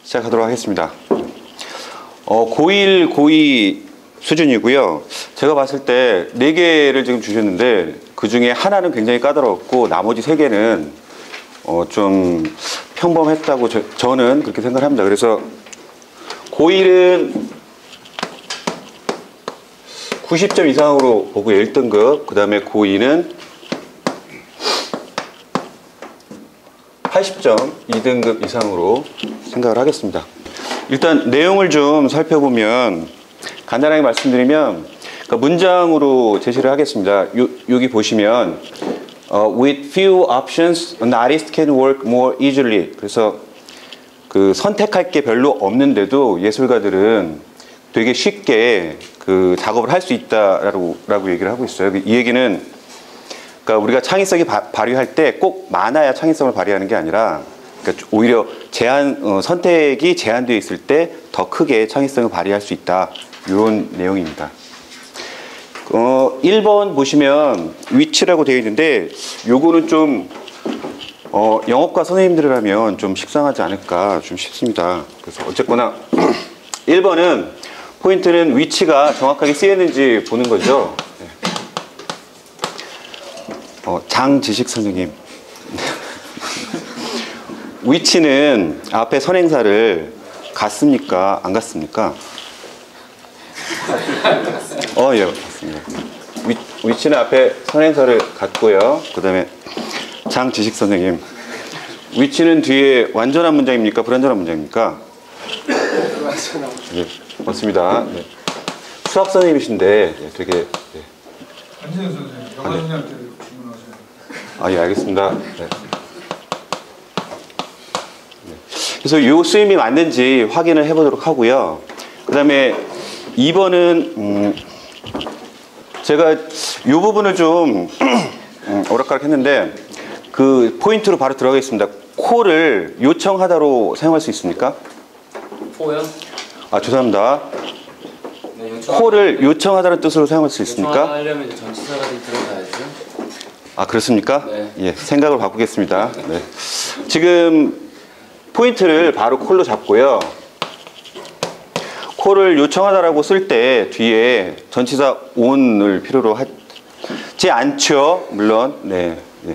시작하도록 하겠습니다. 고1, 고2 수준이고요. 제가 봤을 때 4개를 지금 주셨는데 그 중에 하나는 굉장히 까다로웠고 나머지 3개는 좀 평범했다고 저는 그렇게 생각합니다. 그래서 고1은 90점 이상으로 보고 1등급, 그 다음에 고2는 80점 2등급 이상으로 생각을 하겠습니다. 일단 내용을 좀 살펴보면 간단하게 말씀드리면 문장으로 제시를 하겠습니다. 여기 보시면 with few options, an artist can work more easily. 그래서 그 선택할 게 별로 없는데도 예술가들은 되게 쉽게 그 작업을 할 수 있다라고 얘기를 하고 있어요. 이 얘기는 그러니까 우리가 창의성이 발휘할 때 꼭 많아야 창의성을 발휘하는 게 아니라 그러니까 오히려 선택이 제한되어 있을 때 더 크게 창의성을 발휘할 수 있다. 이런 내용입니다. 1번 보시면 위치라고 되어 있는데 요거는 좀 영어과 선생님들이라면 좀 식상하지 않을까 좀 싶습니다. 그래서 어쨌거나 1번은 포인트는 위치가 정확하게 쓰였는지 보는 거죠. 네. 장지식 선생님. 위치는 앞에 선행사를 갔습니까? 안 갔습니까? 예, 맞습니다. 위치는 앞에 선행사를 갔고요. 그 다음에 장지식 선생님. 위치는 뒤에 완전한 문장입니까? 불완전한 문장입니까? 네, 맞습니다. 네. 수학 선생님이신데 되게 네. 안진영 선생님, 여관님한테 질문하세요. 예, 알겠습니다. 네. 그래서 이 쓰임이 맞는지 확인을 해보도록 하고요. 그 다음에 2번은 제가 이 부분을 좀 오락가락 했는데 그 포인트로 바로 들어가겠습니다. 콜을 요청하다로 사용할 수 있습니까? 포요? 죄송합니다. 네, 콜을 요청하다는 뜻으로 사용할 수 있습니까? 요청하려면 전치사가 들어가야죠. 그렇습니까? 네. 예, 생각을 바꾸겠습니다. 네. 지금 포인트를 바로 콜로 잡고요. 콜을 요청하다라고 쓸 때 뒤에 전치사 on을 필요로 하지 않죠. 물론. 네. 네.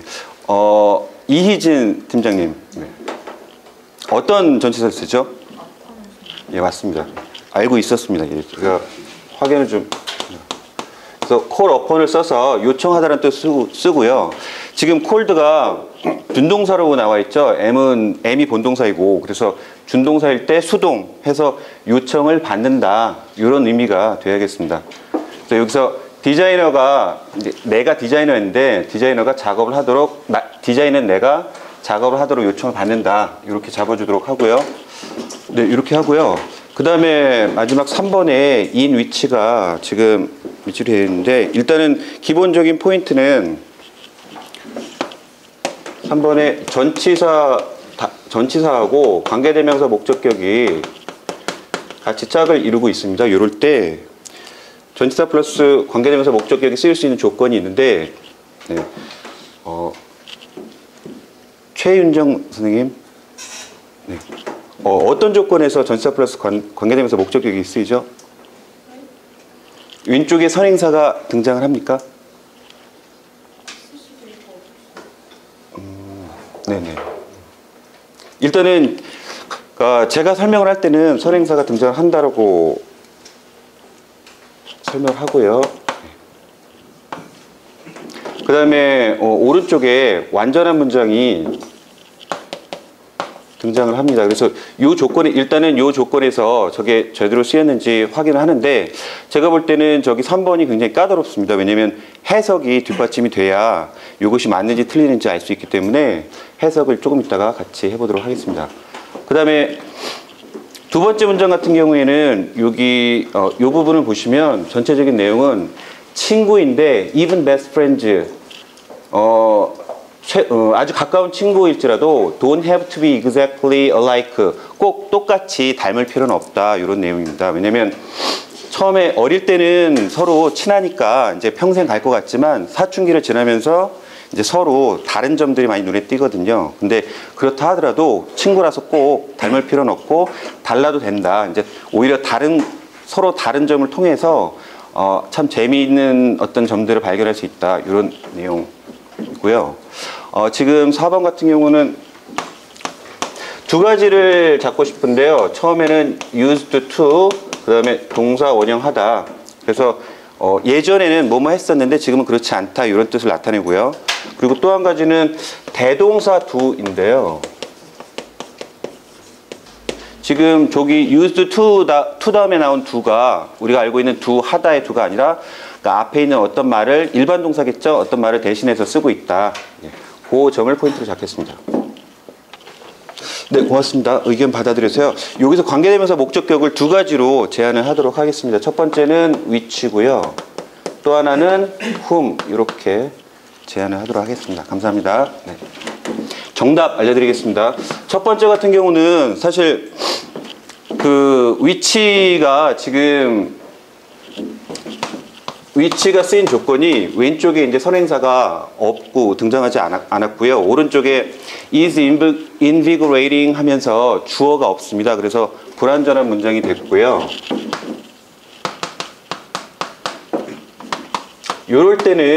이희진 팀장님. 네. 어떤 전치사를 쓰죠? 예, 맞습니다. 알고 있었습니다. 예, 제가 확인을 좀. 그래서 call upon을 써서 요청하다라는 뜻 쓰고요. 지금 callед가 준동사로 나와 있죠. M이 본동사이고 그래서 준동사일 때 수동해서 요청을 받는다. 이런 의미가 되어야겠습니다. 그래서 여기서 디자이너가 내가 디자이너인데 디자이너가 작업을 하도록 디자인은 내가 작업을 하도록 요청을 받는다. 이렇게 잡아주도록 하고요. 네, 이렇게 하고요. 그 다음에 마지막 3번에 in 위치가 지금 위치로 되어 있는데 일단은 기본적인 포인트는 3번에 전치사하고 관계대명사 목적격이 같이 짝을 이루고 있습니다. 이럴 때 전치사 플러스 관계대명사 목적격이 쓰일 수 있는 조건이 있는데 네. 최윤정 선생님 네. 어떤 조건에서 전치사 플러스 관계대명사 목적격이 쓰이죠? 왼쪽에 선행사가 등장을 합니까? 네네. 일단은 제가 설명을 할 때는 선행사가 등장을 한다라고 설명을 하고요. 그 다음에 오른쪽에 완전한 문장이 등장을 합니다. 그래서 일단은 이 조건에서 저게 제대로 쓰였는지 확인을 하는데 제가 볼 때는 저기 3번이 굉장히 까다롭습니다. 왜냐면 해석이 뒷받침이 돼야 이것이 맞는지 틀리는지 알 수 있기 때문에 해석을 조금 이따가 같이 해보도록 하겠습니다. 그 다음에 두 번째 문장 같은 경우에는 여기 이 부분을 보시면 전체적인 내용은 친구인데 even best friends 아주 가까운 친구일지라도 don't have to be exactly alike 꼭 똑같이 닮을 필요는 없다 이런 내용입니다. 왜냐면 처음에 어릴 때는 서로 친하니까 이제 평생 갈 것 같지만 사춘기를 지나면서 이제 서로 다른 점들이 많이 눈에 띄거든요. 근데 그렇다 하더라도 친구라서 꼭 닮을 필요는 없고 달라도 된다. 이제 오히려 서로 다른 점을 통해서 참 재미있는 어떤 점들을 발견할 수 있다. 이런 내용이고요. 지금 4번 같은 경우는 두 가지를 잡고 싶은데요. 처음에는 used to, 그 다음에 동사 원형하다. 그래서 예전에는 뭐뭐 했었는데 지금은 그렇지 않다. 이런 뜻을 나타내고요. 그리고 또 한 가지는 대동사 do인데요. 지금 저기 used to 다음에 나온 do가 우리가 알고 있는 do 하다의 do가 아니라 그러니까 앞에 있는 어떤 말을 일반 동사겠죠. 어떤 말을 대신해서 쓰고 있다. 그 점을 포인트로 잡겠습니다. 네, 고맙습니다. 의견 받아들여서요. 여기서 관계대명사 목적격을 두 가지로 제안을 하도록 하겠습니다. 첫 번째는 which고요. 또 하나는 whom 이렇게 제안을 하도록 하겠습니다. 감사합니다. 네. 정답 알려드리겠습니다. 첫 번째 같은 경우는 사실 그 which가 지금 which가 쓰인 조건이 왼쪽에 이제 선행사가 없고 등장하지 않았고요. 오른쪽에 is invigorating 하면서 주어가 없습니다. 그래서 불완전한 문장이 됐고요. 요럴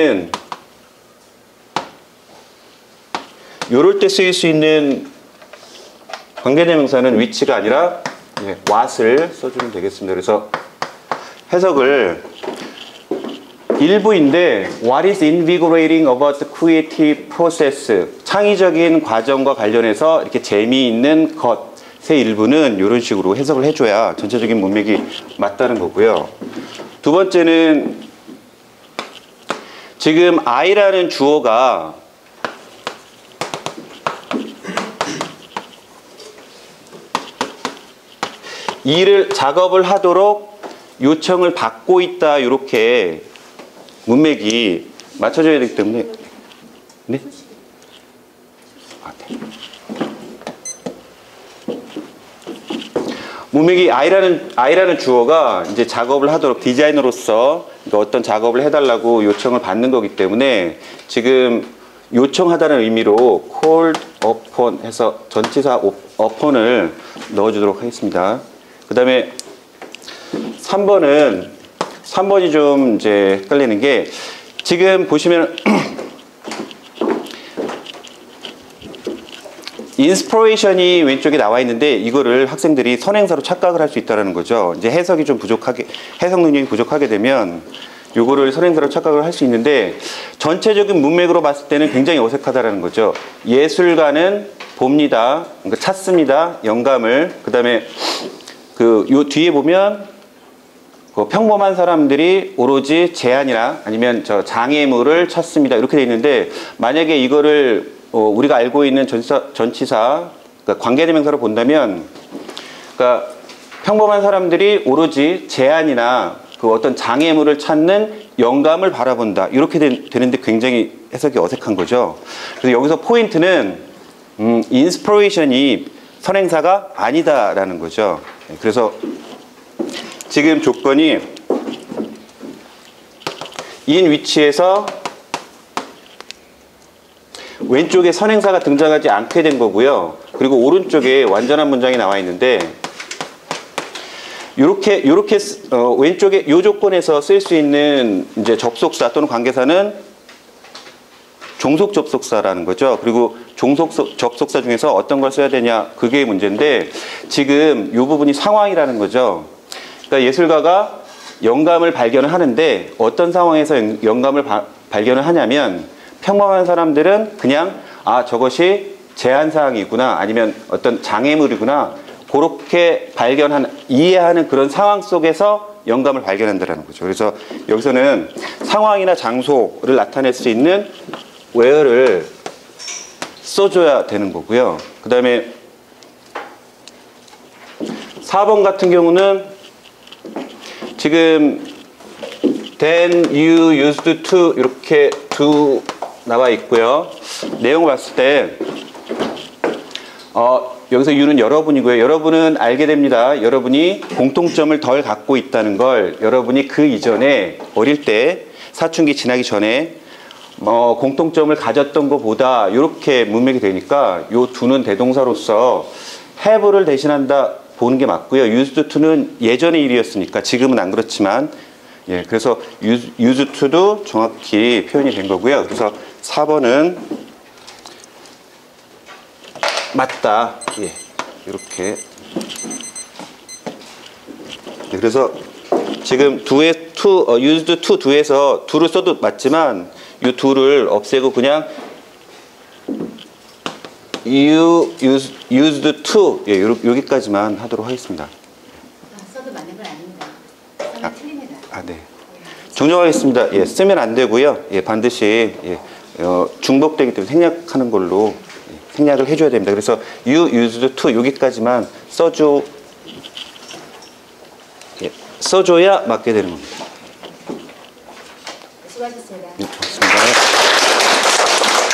때 쓰일 수 있는 관계대명사는 which가 아니라 what을 써주면 되겠습니다. 그래서 해석을 일부인데 What is invigorating about the creative process? 창의적인 과정과 관련해서 이렇게 재미있는 것의 일부는 이런 식으로 해석을 해줘야 전체적인 문맥이 맞다는 거고요. 두 번째는 지금 I라는 주어가 작업을 하도록 요청을 받고 있다. 이렇게 문맥이 맞춰져야 되기 때문에 네? 네. 문맥이 I라는 주어가 이제 작업을 하도록 디자이너로서 어떤 작업을 해달라고 요청을 받는 거기 때문에 지금 요청하다는 의미로 called upon 해서 전치사 upon을 넣어주도록 하겠습니다. 그 다음에 3번이 좀 이제 헷갈리는 게 지금 보시면 인스피레이션이 왼쪽에 나와 있는데 이거를 학생들이 선행사로 착각을 할 수 있다는 거죠. 이제 해석 능력이 부족하게 되면 요거를 선행사로 착각을 할 수 있는데 전체적인 문맥으로 봤을 때는 굉장히 어색하다는 거죠. 예술가는 봅니다. 그러니까 찾습니다. 영감을. 그 다음에 요 뒤에 보면 평범한 사람들이 오로지 제안이나 아니면 장애물을 찾습니다. 이렇게 돼 있는데 만약에 이거를 우리가 알고 있는 전치사 그러니까 관계대명사로 본다면 그러니까 평범한 사람들이 오로지 제안이나 어떤 장애물을 찾는 영감을 바라본다. 이렇게 되는데 굉장히 해석이 어색한 거죠. 그래서 여기서 포인트는 인스피레이션이 선행사가 아니다라는 거죠. 그래서 지금 조건이 in which에서 왼쪽에 선행사가 등장하지 않게 된 거고요. 그리고 오른쪽에 완전한 문장이 나와 있는데 이렇게 왼쪽에 이 조건에서 쓸 수 있는 이제 접속사 또는 관계사는 종속 접속사라는 거죠. 그리고 종속 접속사 중에서 어떤 걸 써야 되냐 그게 문제인데 지금 이 부분이 상황이라는 거죠. 그러니까 예술가가 영감을 발견을 하는데 어떤 상황에서 영감을 발견을 하냐면 평범한 사람들은 그냥 저것이 제한사항이구나 아니면 어떤 장애물이구나 그렇게 이해하는 그런 상황 속에서 영감을 발견한다는 거죠. 그래서 여기서는 상황이나 장소를 나타낼 수 있는 where를 써줘야 되는 거고요. 그 다음에 4번 같은 경우는 지금 then you used to 이렇게 to 나와 있고요. 내용을 봤을 때 여기서 you는 여러분이고요. 여러분은 알게 됩니다. 여러분이 공통점을 덜 갖고 있다는 걸 여러분이 그 이전에 어릴 때 사춘기 지나기 전에 공통점을 가졌던 것보다 이렇게 문맥이 되니까 요 to는 대동사로서 have를 대신한다 보는 게 맞고요. used to는 예전의 일이었으니까 지금은 안 그렇지만 예, 그래서 used to도 정확히 표현이 된 거고요. 그래서 4번은 맞다. 예, 이렇게. 네, 그래서 지금 used to do에서 do를 써도 맞지만 이 do를 없애고 그냥 used to 예, 여기까지만 하도록 하겠습니다. 써도 맞는 건 아닙니다. 써면 틀립니다. 아, 네. 정정하겠습니다. 예, 쓰면 안 되고요. 예, 반드시 예, 중복되기 때문에 생략하는 걸로 예, 생략을 해줘야 됩니다. 그래서 you used to 여기까지만 예, 써줘야 맞게 되는 겁니다. 수고하셨습니다. 네, 고맙습니다.